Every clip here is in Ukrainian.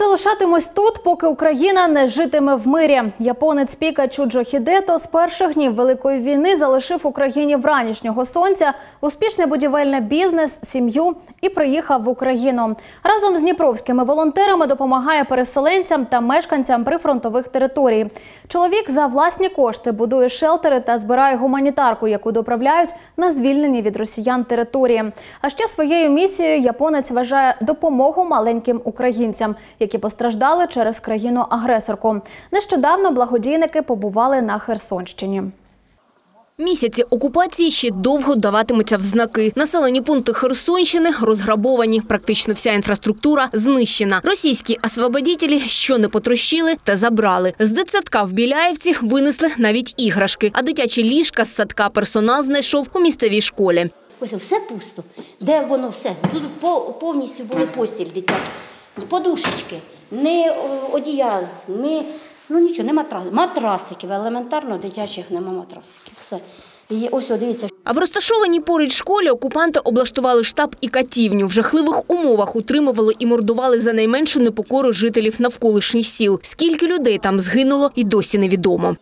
залишатимусь тут, поки Україна не житиме в мирі. Японець Пікачу Джохідето з перших днів Великої війни залишив Україні вранішнього сонця, успішний будівельний бізнес, сім'ю і приїхав в Україну. Разом з дніпровськими волонтерами допомагає переселенцям та мешканцям прифронтових територій. Чоловік за власні кошти будує шелтери та збирає гуманітарку, яку доправляють на звільнені від росіян території. А ще своєю місією японець вважає допомогу маленьким українцям, які постраждали через країну-агресорку. Нещодавно благодійники побували на Херсонщині. Місяці окупації ще довго даватимуться в знаки. Населені пункти Херсонщини розграбовані. Практично вся інфраструктура знищена. Російські освободітелі що не потрощили та забрали. З дитсадка в Біляєвці винесли навіть іграшки. А дитячі ліжка з садка персонал знайшов у місцевій школі. Ось все пусто. Де воно все? Тут повністю були постіль дитяча. Подушечки, не одіял, нічого, не матрасиків. Елементарно дитячих нема матрасиків. Все. І ось, дивіться. А в розташованій поруч школі окупанти облаштували штаб і катівню. В жахливих умовах утримували і мордували за найменшу непокору жителів навколишніх сіл. Скільки людей там згинуло, і досі невідомо.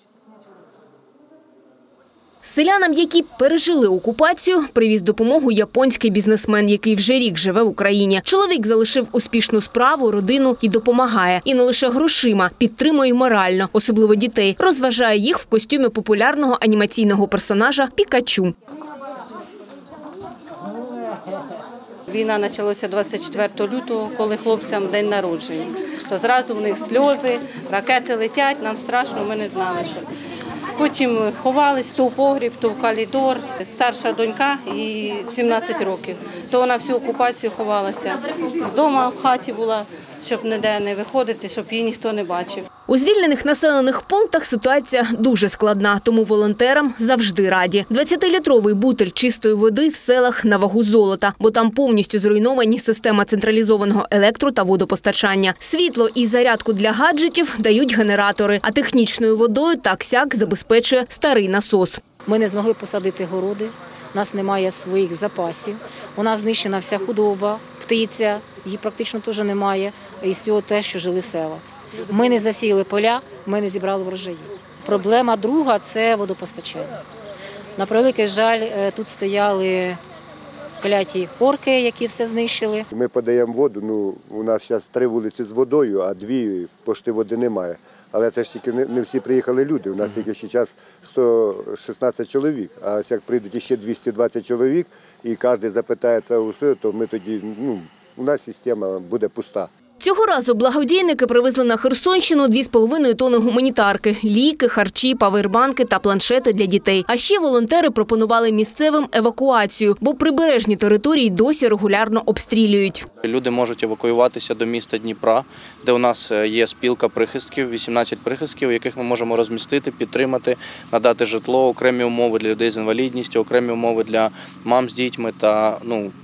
Селянам, які пережили окупацію, привіз допомогу японський бізнесмен, який вже рік живе в Україні. Чоловік залишив успішну справу, родину і допомагає. І не лише грошима, підтримує морально, особливо дітей. Розважає їх в костюмі популярного анімаційного персонажа Пікачу. Війна почалася 24 лютого, коли хлопцям день народження. То зразу в них сльози, ракети летять, нам страшно, ми не знали, що. Потім ховались то в погріб, то в коридор. Старша донька, їй 17 років, то вона всю окупацію ховалася. Вдома в хаті була, щоб ніде не виходити, щоб її ніхто не бачив. У звільнених населених пунктах ситуація дуже складна, тому волонтерам завжди раді. 20-літровий бутиль чистої води в селах на вагу золота, бо там повністю зруйновані система централізованого електро- та водопостачання. Світло і зарядку для гаджетів дають генератори, а технічною водою так-сяк забезпечує старий насос. Ми не змогли посадити городи, у нас немає своїх запасів, у нас знищена вся худоба, птиця, її практично теж немає, із цього те, що жили села. Ми не засіяли поля, ми не зібрали врожаї. Проблема друга – це водопостачання. На превеликий жаль, тут стояли кляті орки, які все знищили. Ми подаємо воду, у нас зараз 3 вулиці з водою, а 2 пошти води немає. Але це ж тільки не всі приїхали люди, у нас тільки ще час 116 чоловік, а ось як прийдуть ще 220 чоловік і кожен запитає це усе, то ми тоді, у нас система буде пуста. Цього разу благодійники привезли на Херсонщину 2,5 тонни гуманітарки – ліки, харчі, павербанки та планшети для дітей. А ще волонтери пропонували місцевим евакуацію, бо прибережні території досі регулярно обстрілюють. Люди можуть евакуюватися до міста Дніпра, де у нас є спілка прихистків, 18 прихистків, яких ми можемо розмістити, підтримати, надати житло, окремі умови для людей з інвалідністю, окремі умови для мам з дітьми та,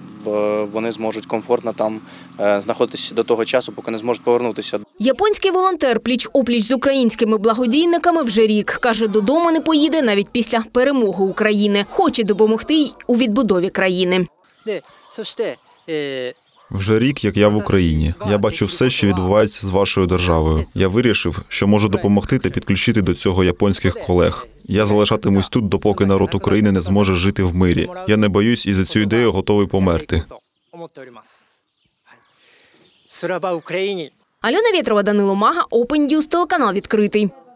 вони зможуть комфортно там знаходитися до того часу, поки не зможуть повернутися. Японський волонтер пліч-опліч з українськими благодійниками вже рік. Каже, додому не поїде навіть після перемоги України. Хоче допомогти й у відбудові країни. Вже рік, як я в Україні. Я бачу все, що відбувається з вашою державою. Я вирішив, що можу допомогти та підключити до цього японських колег. Я залишатимусь тут, допоки народ України не зможе жити в мирі. Я не боюсь і за цю ідею готовий померти. Альона Вєтрова, Данило Мага, Open News, телеканал «Відкритий».